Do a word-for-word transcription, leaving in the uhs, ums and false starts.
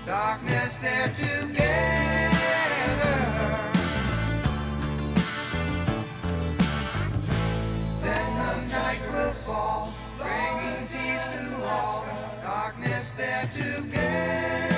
darkness they're together. Then the night will fall, bringing peace to all. Darkness they're together.